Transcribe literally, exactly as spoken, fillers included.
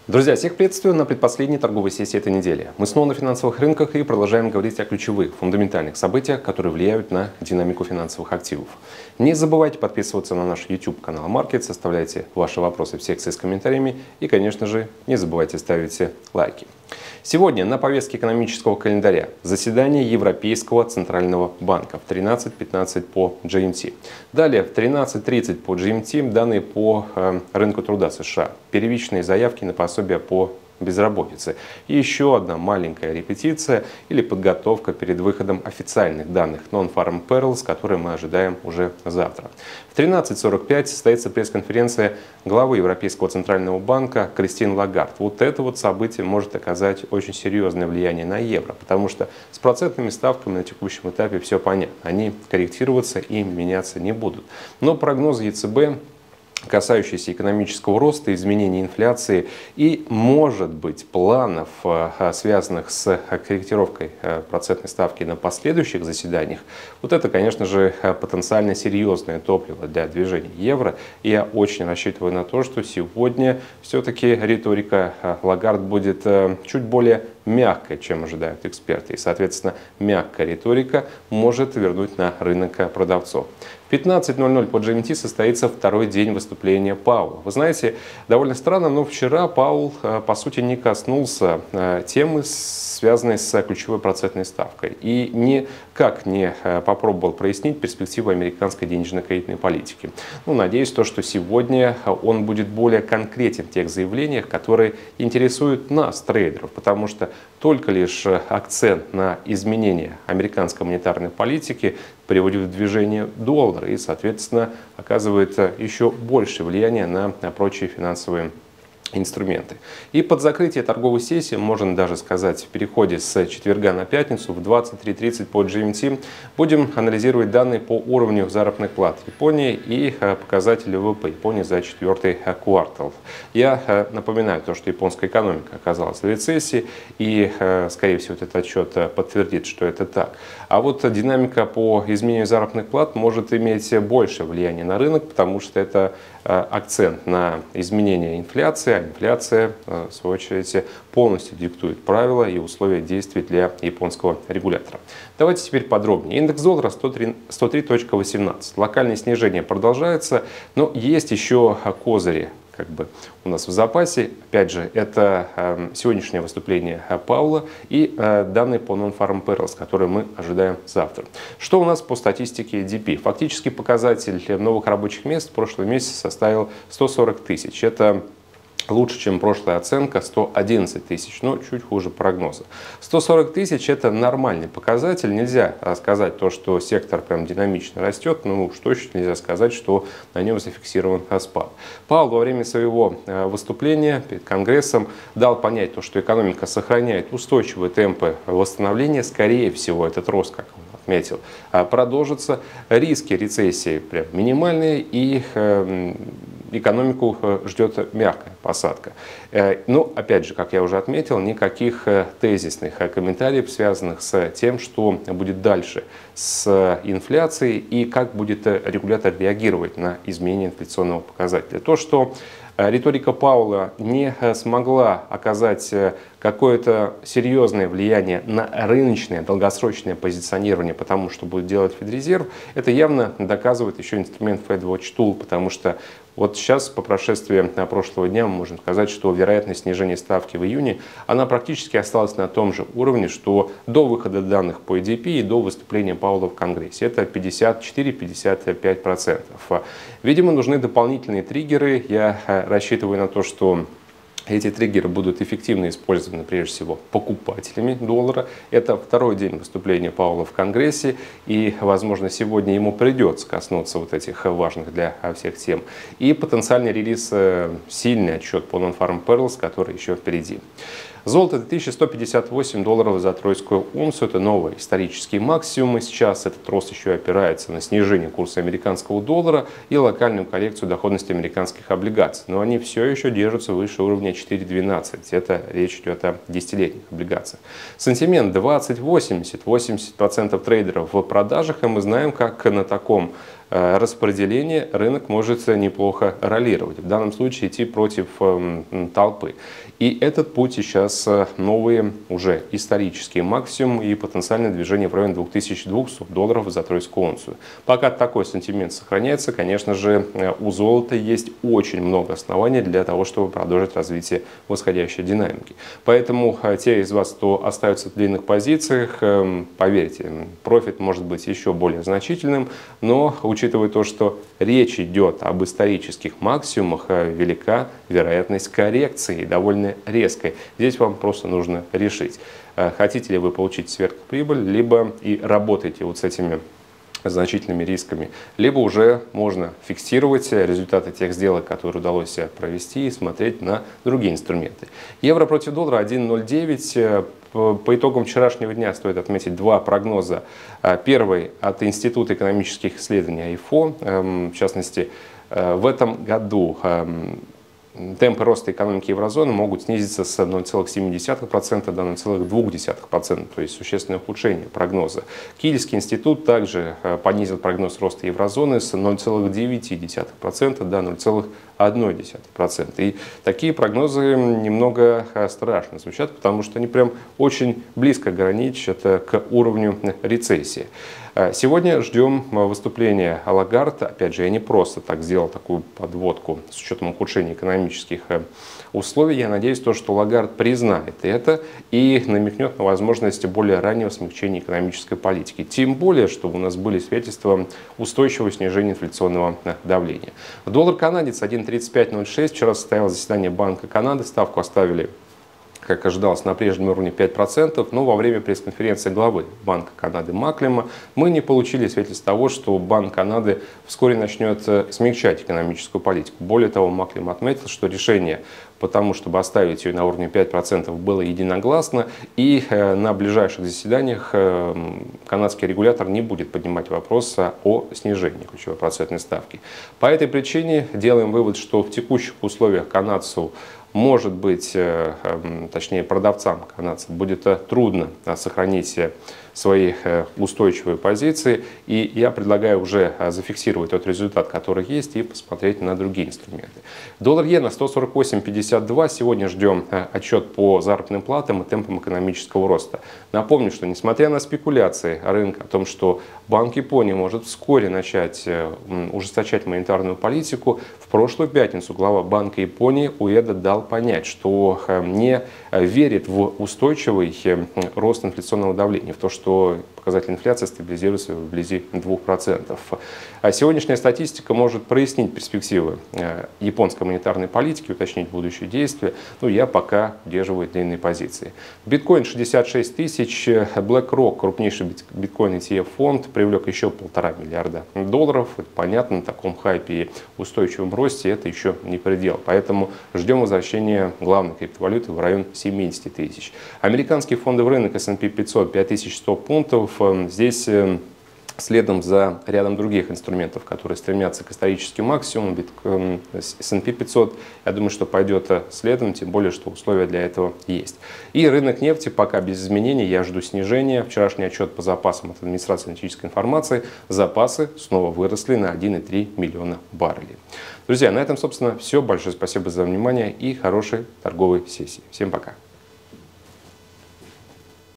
Друзья, всех приветствую на предпоследней торговой сессии этой недели. Мы снова на финансовых рынках и продолжаем говорить о ключевых, фундаментальных событиях, которые влияют на динамику финансовых активов. Не забывайте подписываться на наш YouTube канал Markets, оставляйте ваши вопросы в секции с комментариями и, конечно же, не забывайте ставить лайки. Сегодня на повестке экономического календаря заседание Европейского центрального банка в тринадцать пятнадцать по джи эм ти. Далее в тринадцать тридцать по джи эм ти данные по э, рынку труда США, первичные заявки на пособие по безработице. И еще одна маленькая репетиция или подготовка перед выходом официальных данных Non-Farm Payrolls, которые мы ожидаем уже завтра. В тринадцать сорок пять состоится пресс-конференция главы Европейского центрального банка Кристин Лагард. Вот это вот событие может оказать очень серьезное влияние на евро, потому что с процентными ставками на текущем этапе все понятно. Они корректироваться и меняться не будут. Но прогнозы е цэ бэ, касающиеся экономического роста, изменения инфляции и, может быть, планов, связанных с корректировкой процентной ставки на последующих заседаниях, вот это, конечно же, потенциально серьезное топливо для движения евро. И я очень рассчитываю на то, что сегодня все-таки риторика Лагард будет чуть более мягкой, чем ожидают эксперты. И, соответственно, мягкая риторика может вернуть на рынок продавцов. В пятнадцать ноль ноль по джи эм ти состоится второй день выступления Пауэлла. Вы знаете, довольно странно, но вчера Пауэлл, по сути, не коснулся темы, связанной с ключевой процентной ставкой. И никак не попробовал прояснить перспективы американской денежно-кредитной политики. Ну, надеюсь, то, что сегодня он будет более конкретен в тех заявлениях, которые интересуют нас, трейдеров, потому что только лишь акцент на изменение американской монетарной политики приводит в движение доллара и, соответственно, оказывает еще большее влияние на прочие финансовые инструменты. И под закрытие торговой сессии, можно даже сказать, в переходе с четверга на пятницу в двадцать три тридцать по джи эм ти будем анализировать данные по уровню заработных плат Японии и показатели вэ вэ пэ Японии за четвертый квартал. Я напоминаю то, что японская экономика оказалась в рецессии, и, скорее всего, этот отчет подтвердит, что это так. А вот динамика по изменению заработных плат может иметь большее влияние на рынок, потому что это акцент на изменение инфляции, а инфляция, в свою очередь, полностью диктует правила и условия действий для японского регулятора. Давайте теперь подробнее. Индекс доллара сто три точка восемнадцать. Локальное снижение продолжается, но есть еще козыри как бы у нас в запасе. Опять же, это э, сегодняшнее выступление Пауэлла и э, данные по Non-Farm Payrolls, которые мы ожидаем завтра. Что у нас по статистике эй ди пи? Фактически показатель новых рабочих мест в прошлом месяце составил сто сорок тысяч. Это лучше, чем прошлая оценка сто одиннадцать тысяч, но чуть хуже прогноза. сто сорок тысяч – это нормальный показатель. Нельзя сказать то, что сектор прям динамично растет, но уж точно нельзя сказать, что на нем зафиксирован спад. Пауэлл во время своего выступления перед Конгрессом дал понять то, что экономика сохраняет устойчивые темпы восстановления. Скорее всего, этот рост, как он отметил, продолжится. Риски рецессии прям минимальные, и экономику ждет мягкая посадка. Но, опять же, как я уже отметил, никаких тезисных комментариев, связанных с тем, что будет дальше с инфляцией и как будет регулятор реагировать на изменение инфляционного показателя. То, что риторика Пауэлла не смогла оказать какое-то серьезное влияние на рыночное долгосрочное позиционирование, потому что будет делать Федрезерв, это явно доказывает еще инструмент FedWatch Tool, потому что вот сейчас, по прошествии прошлого дня, мы можем сказать, что вероятность снижения ставки в июне, она практически осталась на том же уровне, что до выхода данных по эй ди пи и до выступления Пауэлла в Конгрессе. Это пятьдесят четыре — пятьдесят пять процентов. Видимо, нужны дополнительные триггеры. Я рассчитываю на то, что эти триггеры будут эффективно использованы прежде всего покупателями доллара. Это второй день выступления Пауэлла в Конгрессе, и, возможно, сегодня ему придется коснуться вот этих важных для всех тем. И потенциальный релиз, сильный отчет по Non-Farm Payrolls, который еще впереди. Золото две тысячи сто пятьдесят восемь долларов за тройскую унцию. Это новый исторический максимум. Сейчас этот рост еще опирается на снижение курса американского доллара и локальную коррекцию доходности американских облигаций. Но они все еще держатся выше уровня четыре двенадцать. Это речь идет о десятилетних облигациях. Сентимент двадцать восемьдесят. восемьдесят процентов трейдеров в продажах. И мы знаем, как на таком распределения рынок может неплохо роллировать. В данном случае идти против толпы. И этот путь сейчас новые уже исторические максимумы и потенциальное движение в районе двух тысяч двухсот долларов за тройскую унцию. Пока такой сантимент сохраняется, конечно же, у золота есть очень много оснований для того, чтобы продолжить развитие восходящей динамики. Поэтому те из вас, кто остается в длинных позициях, поверьте, профит может быть еще более значительным, но учитывая то, что речь идет об исторических максимумах, велика вероятность коррекции, довольно резкой. Здесь вам просто нужно решить, хотите ли вы получить сверхприбыль, либо и работаете вот с этими значительными рисками, либо уже можно фиксировать результаты тех сделок, которые удалось провести, и смотреть на другие инструменты. Евро против доллара один ноль девять. По итогам вчерашнего дня стоит отметить два прогноза. Первый от Института экономических исследований ай эф о. В частности, в этом году темпы роста экономики еврозоны могут снизиться с ноль целых семи десятых процента до ноль целых двух десятых процента, то есть существенное ухудшение прогноза. Кильский институт также понизил прогноз роста еврозоны с ноль целых девяти десятых процента до ноль целых одной десятой процента. И такие прогнозы немного страшно звучат, потому что они прям очень близко граничат к уровню рецессии. Сегодня ждем выступления Лагард. Опять же, я не просто так сделал такую подводку с учетом ухудшения экономических условий. Я надеюсь, то, что Лагард признает это и намекнет на возможность более раннего смягчения экономической политики. Тем более, что у нас были свидетельства устойчивого снижения инфляционного давления. Доллар канадец один тридцать пять ноль шесть. Вчера состоялось заседание Банка Канады. Ставку оставили, как ожидалось, на прежнем уровне пять процентов, но во время пресс-конференции главы Банка Канады Маклема мы не получили свидетельств того, что Банк Канады вскоре начнет смягчать экономическую политику. Более того, Маклем отметил, что решение по тому, чтобы оставить ее на уровне пять процентов, было единогласно, и на ближайших заседаниях канадский регулятор не будет поднимать вопрос о снижении ключевой процентной ставки. По этой причине делаем вывод, что в текущих условиях канадцу может быть, точнее продавцам канадцам будет трудно сохранить свои устойчивые позиции, и я предлагаю уже зафиксировать тот результат, который есть, и посмотреть на другие инструменты. Доллар-иена сто сорок восемь пятьдесят два. Сегодня ждем отчет по заработным платам и темпам экономического роста. Напомню, что несмотря на спекуляции рынка о том, что Банк Японии может вскоре начать ужесточать монетарную политику, в прошлую пятницу глава Банка Японии Уэда дал понять, что не верит в устойчивый рост инфляционного давления, в то, что показатель инфляции стабилизируется вблизи двух процентов. А сегодняшняя статистика может прояснить перспективы японской монетарной политики, уточнить будущие действия. Ну, я пока удерживаю длинные позиции. Биткоин шестьдесят шесть тысяч. BlackRock, крупнейший биткоин и ти эф-фонд, привлек еще полтора миллиарда долларов. Это понятно, на таком хайпе и устойчивом росте это еще не предел. Поэтому ждем возвращения главной криптовалюты в район семидесяти тысяч. Американский фондовый рынок эс энд пи пятьсот пять тысяч сто пунктов. Здесь следом за рядом других инструментов, которые стремятся к историческим максимумам, эс энд пи пятьсот, я думаю, что пойдет следом, тем более, что условия для этого есть. И рынок нефти пока без изменений, я жду снижения. Вчерашний отчет по запасам от администрации аналитической информации, запасы снова выросли на один и три миллиона баррелей. Друзья, на этом, собственно, все. Большое спасибо за внимание и хорошей торговой сессии. Всем пока.